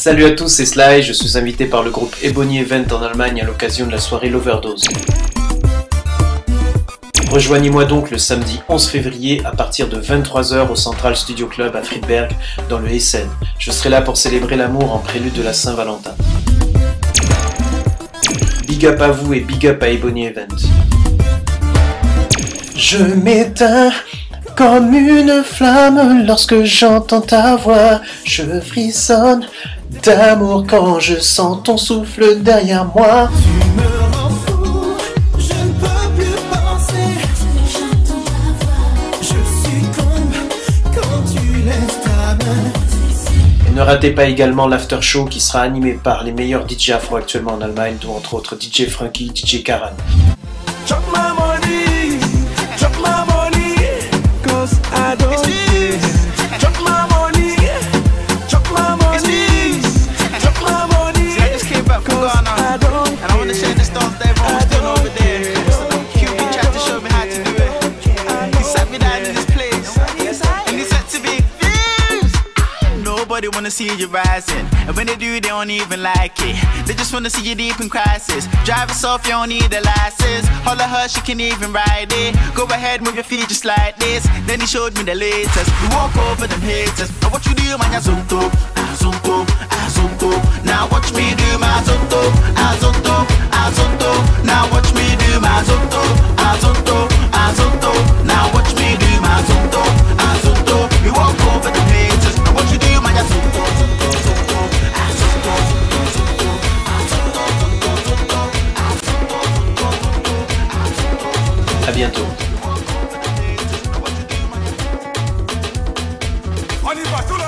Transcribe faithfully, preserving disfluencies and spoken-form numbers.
Salut à tous, c'est Sly, je suis invité par le groupe Ebony Event en Allemagne à l'occasion de la soirée L'Overdose. Rejoignez-moi donc le samedi onze février à partir de vingt-trois heures au Central Studio Club à Friedberg dans le Hessen. Je serai là pour célébrer l'amour en prélude de la Saint-Valentin. Big up à vous et big up à Ebony Event. Je m'éteins comme une flamme lorsque j'entends ta voix. Je frissonne d'amour quand je sens ton souffle derrière moi. Tu me rends fou, je ne peux plus penser. J'entends ta voix, je succombe quand tu lèves ta main. Et ne ratez pas également l'after show qui sera animé par les meilleurs D J afro actuellement en Allemagne, dont entre autres D J Frankie, D J Karan. Drop my money, drop my money, cause I don't need. Drop my money, drop my money, drop my money. See, I just came back from Ghana, I don't and I want to share this dance that everyone's still over there. Cupid tried to show me how to do it. He sat me down in this place, and he said to me, nobody wanna see you rising, and when they do, they don't even like it. They just wanna see you deep in crisis. Drive us off, you don't need a license. Holler her, she can even ride it. Go ahead, move your feet just like this. Then he showed me the latest. We walk over them haters. Now what you do, man, ya zonto, ah zonto, ah zonto. Now watch me do my zonto, ah zonto, ah zonto. Now watch me do my zonto, ah zonto, ah zonto. Now watch me do my zonto, ah zonto. We walk over them haters. Now what you do, man, ya zonto, zonto, zonto, ah zonto, zonto, zonto, ah zonto, zonto, zonto, ah zonto, zonto, zonto, ah zonto. A bientôt. On y va, tout le